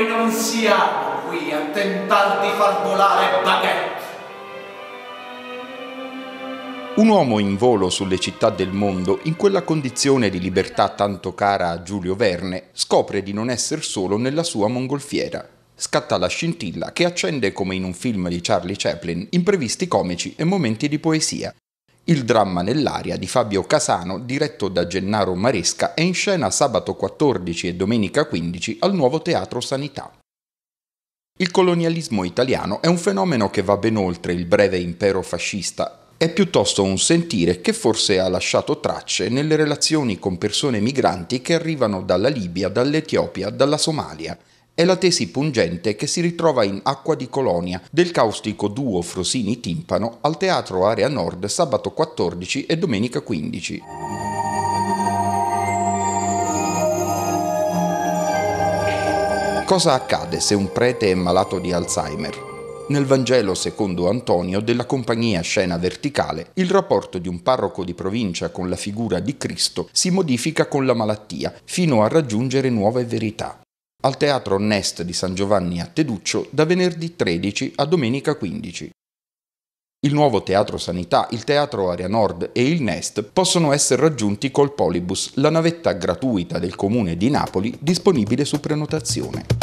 Noi non siamo qui a tentare di far volare baguette. Un uomo in volo sulle città del mondo, in quella condizione di libertà tanto cara a Giulio Verne, scopre di non essere solo nella sua mongolfiera. Scatta la scintilla che accende come in un film di Charlie Chaplin, imprevisti comici e momenti di poesia. Il dramma nell'aria di Fabio Casano, diretto da Gennaro Maresca, è in scena sabato 14 e domenica 15 al Nuovo Teatro Sanità. Il colonialismo italiano è un fenomeno che va ben oltre il breve impero fascista. È piuttosto un sentire che forse ha lasciato tracce nelle relazioni con persone migranti che arrivano dalla Libia, dall'Etiopia, dalla Somalia. È la tesi pungente che si ritrova in Acqua di Colonia del caustico duo Frosini-Timpano al Teatro Area Nord sabato 14 e domenica 15. Cosa accade se un prete è malato di Alzheimer? Nel Vangelo secondo Antonio della compagnia Scena Verticale, il rapporto di un parroco di provincia con la figura di Cristo si modifica con la malattia, fino a raggiungere nuove verità. Al Teatro Nest di San Giovanni a Teduccio da venerdì 13 a domenica 15. Il Nuovo Teatro Sanità, il Teatro Area Nord e il Nest possono essere raggiunti col Polibus, la navetta gratuita del Comune di Napoli disponibile su prenotazione.